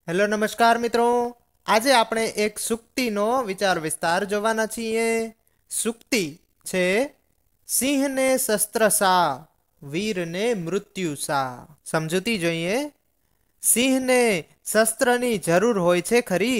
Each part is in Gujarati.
હેલો નમસ્કાર મિત્રો, આજે આપણે એક સુક્તિનો વિચાર વિસ્તાર જોવાના છીએ। સુક્તિ છે સિંહને શસ્ત્ર સા, વીરને મૃત્યુ સા। સમજૂતી જોઈએ। સિંહને શસ્ત્રની જરૂર હોય છે ખરી,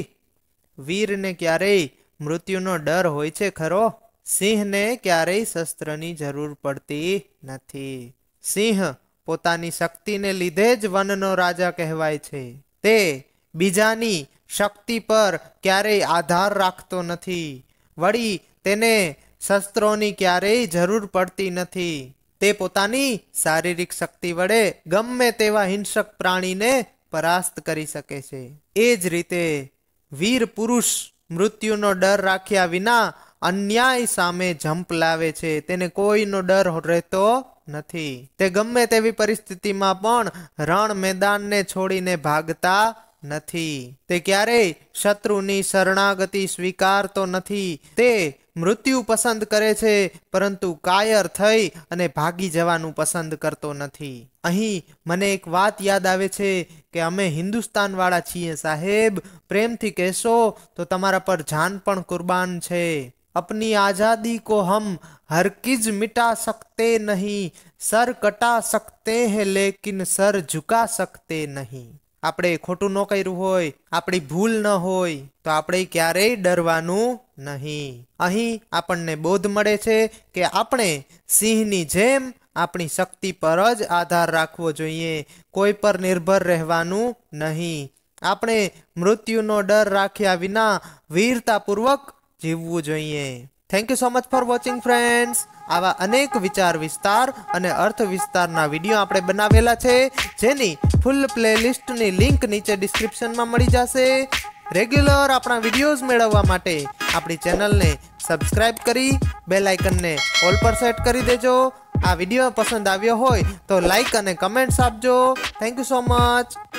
વીરને ક્યારેય મૃત્યુનો ડર હોય છે ખરો? સિંહને ક્યારેય શસ્ત્રની જરૂર પડતી નથી। સિંહ પોતાની શક્તિને લીધે જ વનનો રાજા કહેવાય છે। તે બીજાની શક્તિ પર ક્યારેય આધાર રાખતો નથી, વળી તેને શસ્ત્રોની ક્યારેય જરૂર પડતી નથી। તે પોતાની શારીરિક શક્તિ વડે ગમે તેવા હિંસક પ્રાણીને પરાસ્ત કરી શકે છે। એ જ રીતે વીર પુરુષ મૃત્યુનો ડર રાખ્યા વિના અન્યાય સામે ઝંપ લાવે છે। તેને કોઈનો ડર રહેતો નથી। તે ગમે તેવી પરિસ્થિતિમાં પણ રણ મેદાનને છોડીને ભાગતા નથી। તે ક્યારેય શત્રુની શરણાગતિ સ્વીકારતો નથી। તે મૃત્યુ પસંદ કરે છે, પરંતુ કાયર થઈ અને ભાગી જવાનું પસંદ કરતો નથી। અહીં મને એક વાત યાદ આવે છે કે અમે હિન્દુસ્તાન વાળા છીએ સાહેબ, પ્રેમથી કહેશો તો તમારા પર જાન પણ કુરબાન છે। अपनी आजादी को हम हरगिज मिटा सकते नहीं, सर कटा सकते हैं लेकिन सर झुका सकते नहीं। આપણે ખોટું ન કર્યું હોય, આપણી ભૂલ ન હોય તો આપણે ક્યારેય ડરવાનું નહીં। અહીં આપણને બોધ મળે છે કે આપણે સિંહની જેમ આપણી શક્તિ પર જ આધાર રાખવો જોઈએ, કોઈ પર નિર્ભર રહેવાનું નહીં। આપણે મૃત્યુનો ડર રાખ્યા વિના વીરતાપૂર્વક જીવવું જોઈએ। Thank you so much for watching friends. આવા અનેક વિચાર વિસ્તાર અને અર્થ વિસ્તારના વિડીયો આપણે બનાવેલા છે, જેની ફૂલ પ્લેલિસ્ટની લિંક નીચે ડિસ્ક્રિપ્શનમાં મળી જશે। રેગ્યુલર આપણા વિડીયોઝ મેળવવા માટે આપણી ચેનલને સબસ્ક્રાઇબ કરી બેલ આઇકનને ઓલ પર સેટ કરી દેજો। આ વિડીયો પસંદ આવ્યો હોય તો લાઈક અને કમેન્ટ્સ આપજો। Thank you so much.